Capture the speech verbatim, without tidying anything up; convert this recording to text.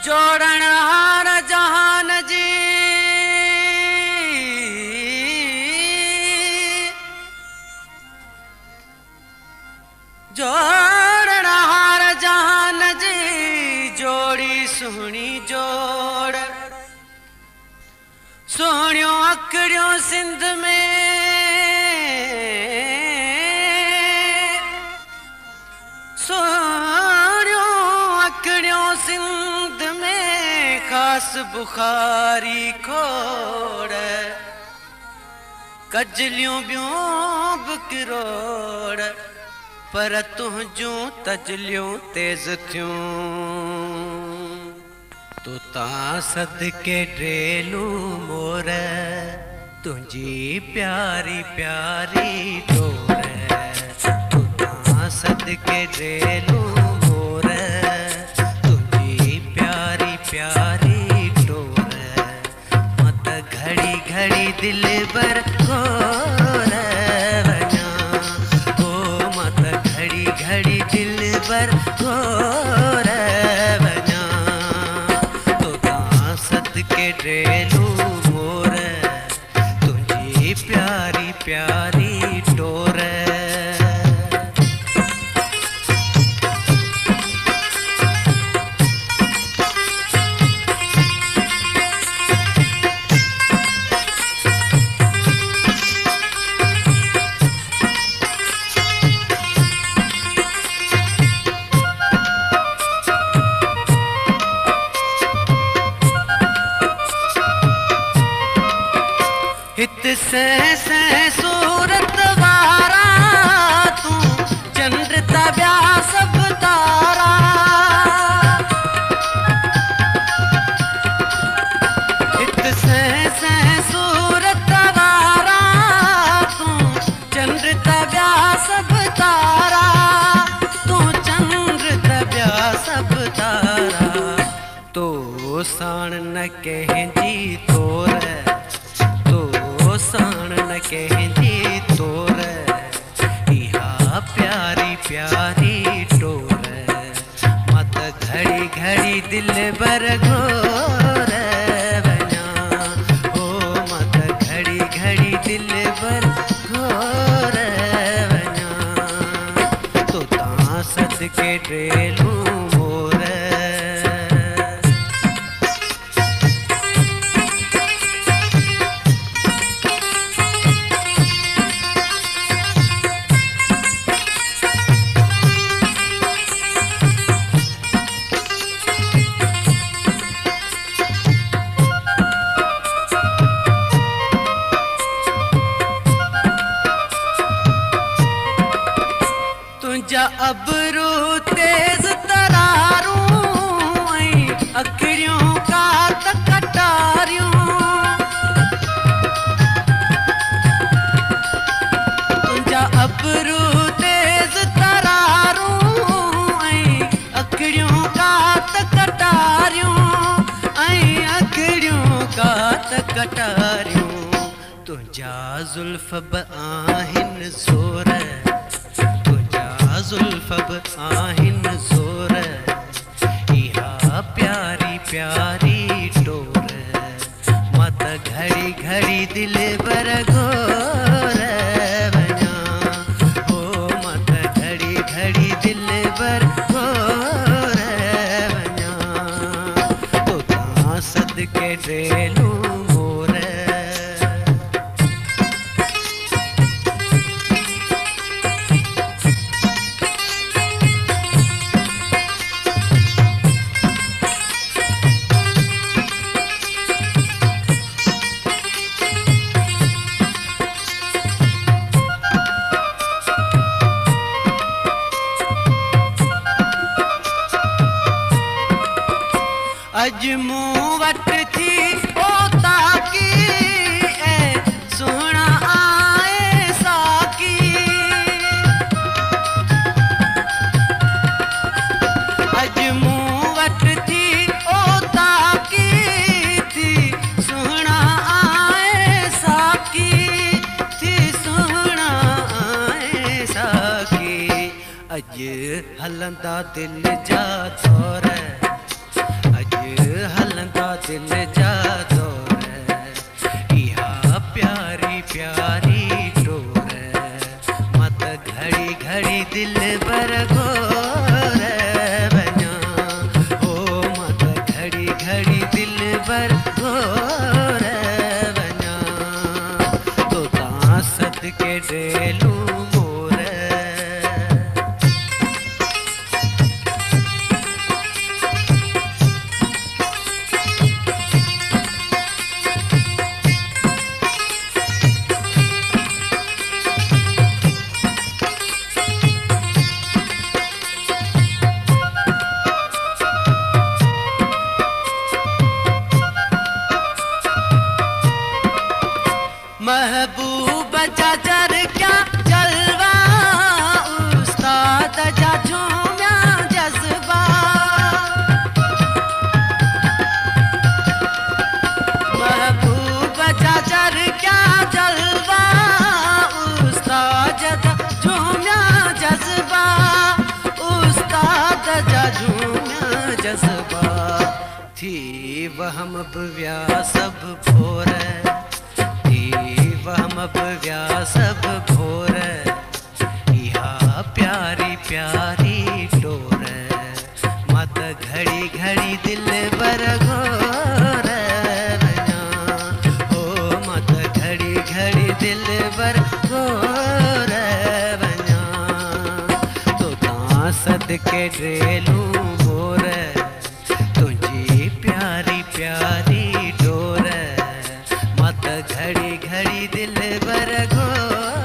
जोड़ण हार जहान जी जोड़ण हार जहान जी जोड़ी सुहणी जोड़ सोहणियों अकड़ियों सिंध में सोहणियों अकड़ियों सिंध में खास बुखारी खोड़ कजलियों बियों बकरोड़ पर तुझूं तजलियों तेज थियूं तो ता सदके ड्रेलू मोर तुझी प्यारी प्यारी डोर तो ता सदके ड्रेलू मोर तुझी प्यारी प्यारी डोर मत घड़ी घड़ी दिल बर घोर वञा ओ मत घड़ी घड़ी दिल बर घोर वञा के ड्रेलू मोर तुझी प्यारी प्यारी डोर हित से से सूरत वारा तू चंद्र तव्या सब तारा हित से से सूरत वारा तू चंद्र तव्या सब तारा तू चंद्र तव्या सब तारा तो साण न कहजी तोर साण न कहजी तोर इहा प्यारी प्यारी टोर मत घड़ी घड़ी दिल बर घोर वञा ओ मत घड़ी घड़ी दिल बर घोर वञा तो ता सदके ड्रेलू मोर अबरू तेज तरारूं अखियों का तकटारियूं तुझा अबरू तेज तरारूं अखियों का तकटारियूं अखियों का तकटारियूं तुझा जुल्फ आहिन ज़ोर जुल्फ आहिन ज़ोर इहा प्यारी प्यारी डोर मत घड़ी घड़ी दिल बर घोर वञा ओ मत घड़ी घड़ी दिल बर घोर वञा तो ता सदके ड्रेलू मोर अज मूं वट थी ओ ताकी ए सोहणा आए साकी अज मूं वट थी ओ ताकी थी सोहणा आए साकी थी सोहणा आए अज हलंदा दिल जा दौर अज हलंदा दिल जा दौर इहा प्यारी प्यारी टोर मत घड़ी घड़ी दिल बर गोर बना ओ मत घड़ी घड़ी दिल बर गोर बना तो ता सदके डेलू महबूब जाजर क्या जलवा उस्ताद जा झूमिया जज्बा महबूब जाजर क्या जलवा उस्ताद जा झूमिया जज्बा उस्ताद जा झूमिया जज्बा थी वहम ब्या सब भोर वहम ब्या सब भोर इहा प्यारी प्यारी टोर मत घड़ी घड़ी दिल बर गोर बना ओ मत घड़ी घड़ी दिल बर गोर बना तो ता सदके डेलू मोर तुझी प्यारी प्यारी टोर मत घड़ी घड़ी दिल बर गोर